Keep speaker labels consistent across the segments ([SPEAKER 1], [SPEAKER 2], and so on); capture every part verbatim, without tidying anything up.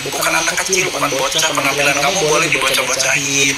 [SPEAKER 1] bukan anak kecil, bukan bocah. Penampilan kamu boleh dibocah-bocahin,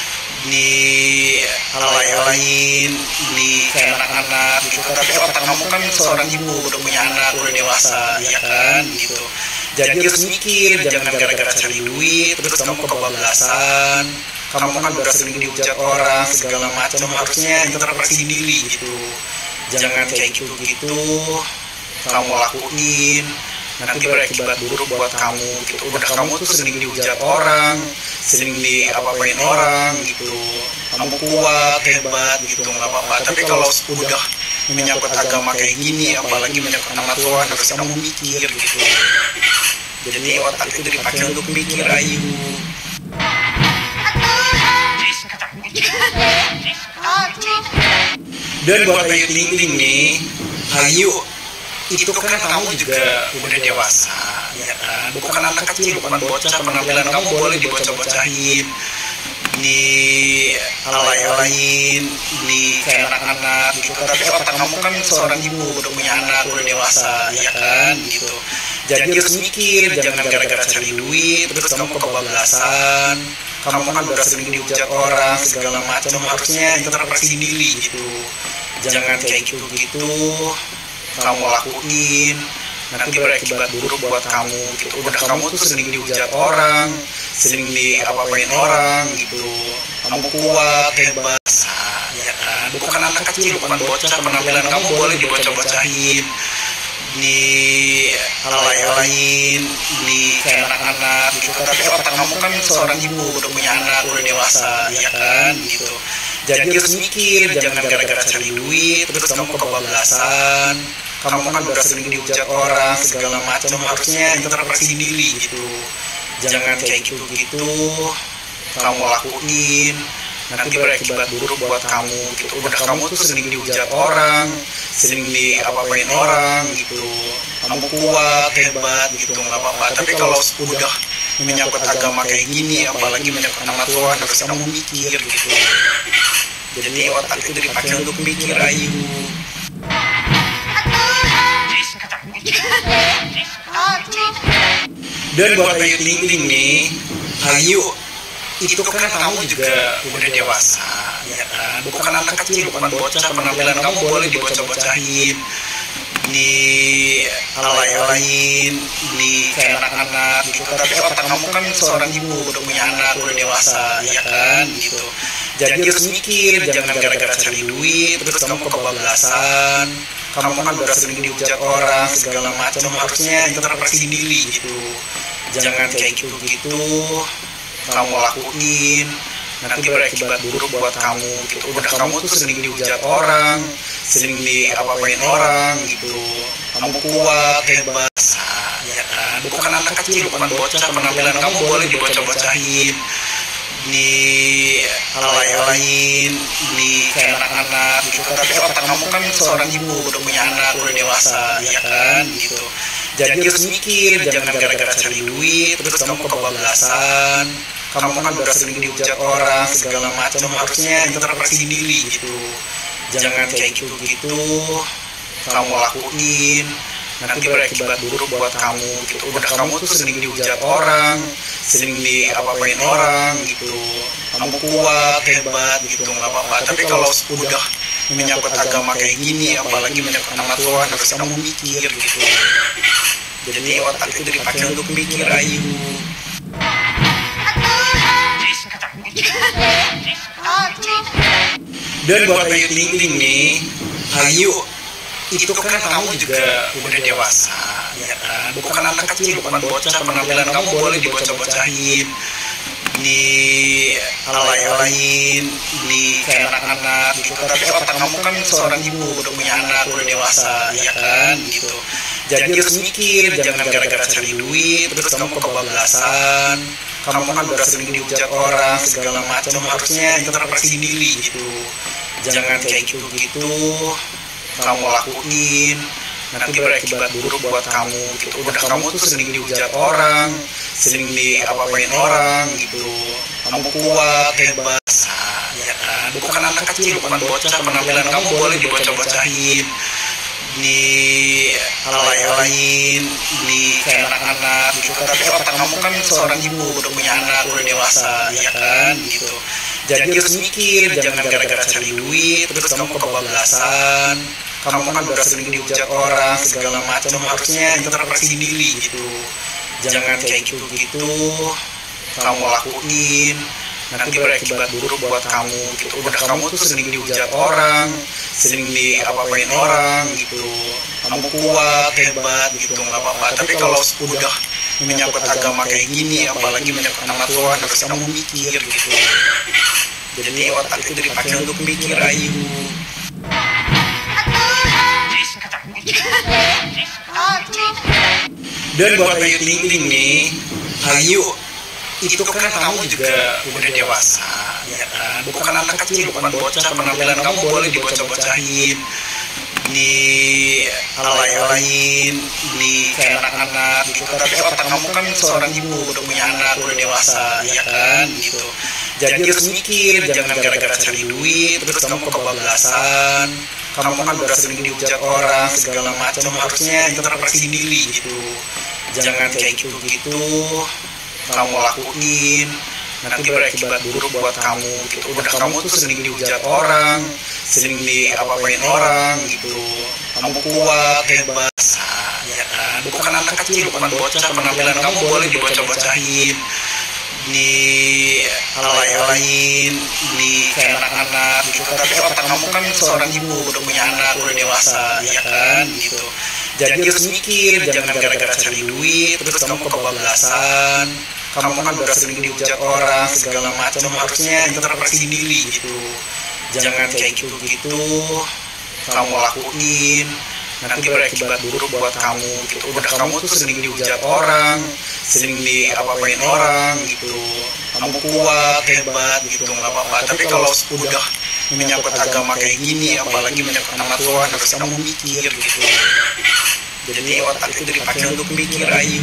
[SPEAKER 1] dialay-alayin, di kayak anak-anak gitu. Tapi otak kamu kan seorang ibu, udah punya anak, udah dewasa, ya kan gitu. Jadi harus mikir, jangan gara-gara cari duit terus kamu kebablasan. Kamu kan udah sering dihujat orang segala macam, harusnya introspeksi diri gitu. Jangan kayak gitu-gitu kamu lakuin, nanti berakibat buruk buat kamu gitu. Udah kamu tuh sering dihujat orang, sering diapa-apain orang gitu. Kamu kuat, hebat gitu, nggak apa-apa. Tapi kalau udah menyangkut agama kayak gini, apalagi menyangkut nama Tuhan, harus kamu mikir gitu. Jadi otak itu dipakai untuk mikir, ayu. Dan buat Ayu Ting Ting nih, Ayu itu kan kamu juga udah dewasa, ya kan? Bukan anak kecil, bukan bocah. Penampilan kamu boleh dibocah-bocahin, dialay-alayin, di kayak anak-anak gitu. Tapi otak kamu kan seorang ibu, udah punya anak, udah dewasa, ya kan gitu. Jadi harus mikir, jangan gara-gara cari duit terus kamu kebablasan. Kamu kan udah sering dihujat orang segala macam, harusnya introspeksi diri gitu. Jangan kayak gitu-gitu kamu lakuin, nanti berakibat buruk buat kamu gitu. Udah kamu tuh sering dihujat orang, sering diapa-apain orang gitu. Kamu kuat, hebat, ya kan? Bukan anak kecil, bukan bocah. Penampilan kamu boleh dibocah-bocahin, dialay-alayin, di kayak anak-anak gitu. Tapi otak kamu kan seorang ibu, udah punya anak, udah dewasa, ya kan gitu. Jadi harus mikir, jangan gara-gara cari duit terus kamu kebablasan. Kamu kan udah sering dihujat orang segala macam, harusnya introspeksi diri gitu. Jangan kayak gitu-gitu kamu lakuin, nanti berakibat buruk buat kamu gitu. Udah kamu tuh sering dihujat orang, sering diapa-apain orang gitu. Kamu kuat, hebat gitu, nggak apa-apa. Tapi kalau udah menyangkut agama kayak gini, apalagi menyangkut nama Tuhan, harus kamu mikir gitu. Jadi otak itu dipakai untuk mikir, ayu. Dan buat Ayu Ting Ting nih, Ayu itu kan kamu juga udah dewasa, ya kan? Bukan anak kecil, bukan bocah. Penampilan kamu boleh dibocah-bocahin, dialay-alayin, di kayak anak-anak gitu. Tapi otak kamu kan seorang ibu, udah punya anak, udah dewasa, ya kan gitu. Jadi harus mikir, jangan gara-gara cari duit terus kamu kebablasan. Kamu kan udah sering dihujat orang segala macam, harusnya introspeksi diri gitu. Jangan kayak gitu-gitu kamu lakuin, nanti berakibat buruk buat kamu gitu. Udah kamu tuh sering dihujat orang, sering diapa-apain orang gitu. Kamu kuat, hebat, ya kan? Bukan anak kecil, bukan bocah. Penampilan kamu boleh dibocah-bocahin, dialay-alayin, di kayak anak-anak gitu. Tapi otak kamu kan seorang ibu, udah punya anak, udah dewasa, ya kan gitu. Jadi harus mikir, jangan gara-gara cari duit terus kamu kebablasan. Kamu kan udah sering dihujat orang segala macam, harusnya introspeksi diri gitu. Jangan kayak gitu-gitu kamu lakuin, nanti berakibat buruk buat kamu gitu. Udah kamu tuh sering dihujat orang, sering diapa-apain orang gitu. Kamu kuat, hebat gitu, nggak apa-apa. Tapi kalau udah menyangkut agama kayak gini, apalagi menyangkut nama Tuhan, harus kamu mikir gitu. Jadi otak itu dipakai untuk mikir, ayu. Dan buat Ayu Ting Ting nih, Ayu itu kan kamu juga udah dewasa, ya kan? Bukan anak kecil, bukan bocah. Penampilan kamu boleh dibocah-bocahin, dialay-alayin, di kayak anak-anak gitu. Tapi otak kamu kan seorang ibu, udah punya anak, udah dewasa, ya kan gitu. Jadi harus mikir, jangan gara-gara cari duit terus kamu kebablasan. Kamu kan udah sering dihujat orang segala macam, harusnya introspeksi diri gitu. Jangan kayak gitu-gitu kamu lakuin, nanti berakibat buruk buat kamu gitu. Udah kamu tuh sering dihujat orang, sering diapa-apain orang gitu. Kamu kuat, hebat, ya kan? Bukan anak kecil, bukan bocah. Penampilan kamu boleh dibocah-bocahin, di alay-alayin, di kayak anak-anak gitu. Tapi otak kamu kan seorang ibu, udah punya anak, udah dewasa, ya kan gitu. Jadi harus mikir, jangan gara-gara cari duit terus kamu kebablasan. Kamu kan udah sering dihujat orang segala macam, harusnya introspeksi diri gitu. Jangan kayak gitu-gitu kamu lakuin, nanti berakibat buruk buat kamu gitu. Udah kamu tuh sering dihujat orang, sering diapa-apain orang gitu. Kamu kuat, hebat gitu, nggak apa-apa. Tapi kalau udah menyangkut agama kayak gini, apalagi menyangkut nama Tuhan, harus kamu mikir gitu. Jadi otak itu dipakai untuk mikir, ayu. Dan buat Ayu Ting Ting nih, Ayu itu kan kamu juga udah dewasa, ya kan? Bukan anak kecil, bukan bocah. Penampilan kamu boleh dibocah-bocahin, di alay-alayin, di kayak anak-anak gitu. Tapi otak kamu kan seorang ibu, udah punya anak, udah dewasa, ya kan gitu. Jadi harus mikir, jangan gara-gara cari duit terus kamu kebablasan. Kamu kan udah sering dihujat orang segala macam, harusnya introspeksi diri gitu. Jangan kayak gitu-gitu kamu lakuin, nanti berakibat buruk buat kamu gitu. Udah kamu tuh sering dihujat orang, sering diapa-apain orang gitu. Kamu kuat, hebat, ya kan? Bukan anak kecil, bukan bocah. Penampilan kamu boleh dibocah-bocahin, di alay-alayin, di kayak anak-anak gitu. Tapi otak kamu kan seorang ibu, udah punya anak, udah dewasa, ya kan gitu. Jadi harus mikir, jangan gara-gara cari duit terus kamu kebablasan. Kamu kan udah sering dihujat orang segala macam, harusnya introspeksi diri gitu. Jangan kayak gitu-gitu kamu lakuin, nanti berakibat buruk buat kamu gitu. Udah kamu tuh sering dihujat orang, sering diapa-apain orang gitu. Kamu kuat, hebat gitu, nggak apa-apa. Tapi kalau udah menyangkut agama kayak gini, apalagi menyangkut nama Tuhan, harus kamu mikir gitu. Jadi otak itu dipakai untuk mikir, ayu.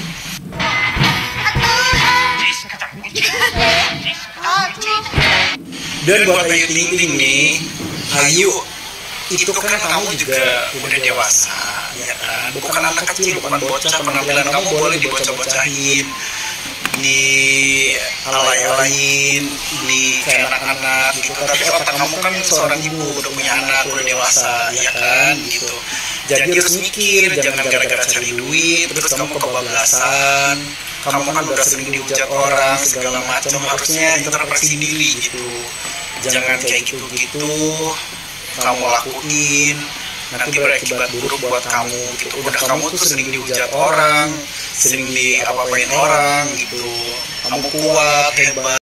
[SPEAKER 1] Dan buat Ayu Ting Ting nih, Ayu itu kan kamu juga udah dewasa, ya kan? Bukan anak kecil, bukan bocah. Penampilan kamu boleh dibocah-bocahin, di alay-alayin, di kayak anak-anak gitu. Tapi otak kamu kan seorang ibu, udah punya anak, udah dewasa, ya kan gitu. Jadi harus mikir, jangan gara-gara cari duit terus kamu kebablasan. Kamu kan udah sering dihujat orang segala macam, harusnya introspeksi diri gitu. Jangan kayak gitu-gitu kamu lakuin, nanti berakibat buruk buat kamu gitu. Udah kamu tuh sering dihujat orang, sering diapa-apain orang gitu. Kamu kuat, hebat.